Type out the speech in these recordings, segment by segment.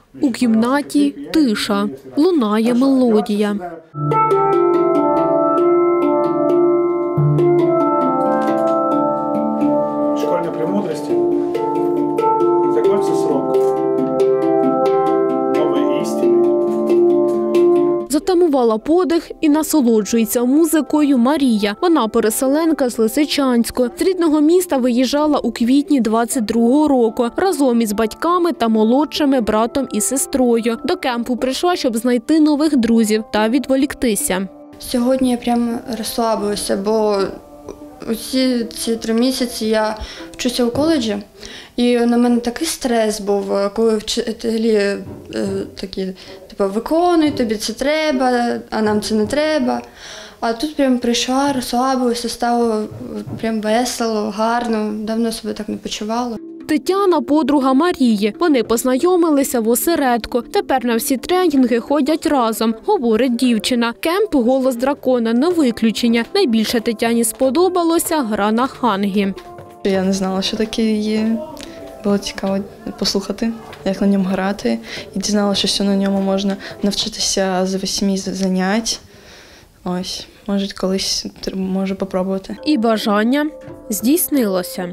У кімнаті тиша, лунає мелодія. Школьні премудрості. Закінчився срок. Нові істини. Затамувала подих і насолоджується музикою Марія. Вона переселенка з Лисичанського. З рідного міста виїжджала у квітні 22-го року разом із батьками та молодшими братом і сестрою. До кемпу прийшла, щоб знайти нових друзів та відволіктися. Сьогодні я прямо розслабилася, бо усі ці 3 місяці я вчуся у коледжі. І на мене такий стрес був, коли вчителі такі, типу, виконуй, тобі це треба, а нам це не треба. А тут прям прийшла, розслабилася, стало прям весело, гарно, давно себе так не почувала. Тетяна – подруга Марії. Вони познайомилися в осередку. Тепер на всі тренінги ходять разом, говорить дівчина. Кемп «Голос дракона» – не виключення. Найбільше Тетяні сподобалося гра на хангі. Я не знала, що таке є. Було цікаво послухати, як на ньому грати. І дізналася, що на ньому можна навчитися за 8 занять. Ось, може, колись можу спробувати. І бажання здійснилося.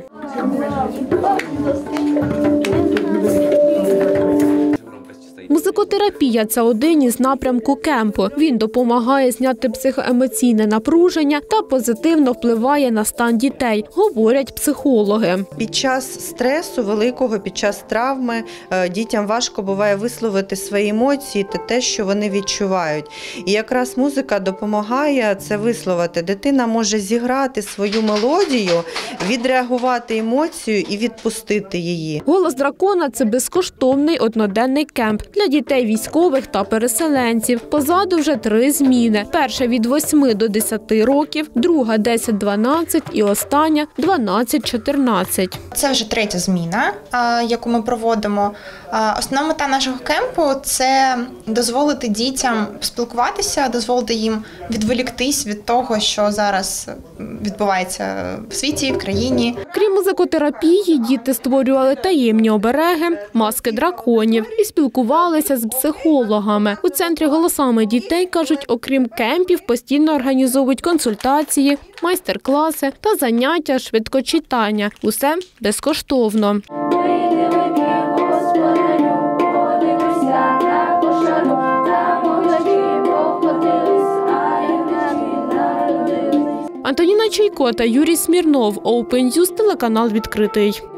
Музикотерапія – це один із напрямків кемпу. Він допомагає зняти психоемоційне напруження та позитивно впливає на стан дітей, говорять психологи. Під час стресу великого, під час травми дітям важко буває висловити свої емоції та те, що вони відчувають. І якраз музика допомагає це висловити. Дитина може зіграти свою мелодію, відреагувати емоцію і відпустити її. «Голос дракона» – це безкоштовний одноденний кемп для дітей військових та переселенців. Позаду вже 3 зміни. Перша від 8 до 10 років, друга 10-12 і остання 12-14. Це вже 3-я зміна, яку ми проводимо. Основна мета нашого кемпу – це дозволити дітям спілкуватися, дозволити їм відволіктись від того, що зараз відбувається в світі, в країні. Крім музикотерапії, діти створювали таємні обереги, маски драконів і спілкувалися з психологами. У центрі «Голосами дітей», кажуть, окрім кемпів, постійно організовують консультації, майстер-класи та заняття швидкочитання. Усе безкоштовно. Антоніна Чайко та Юрій Смірнов, Open News, телеканал «Відкритий».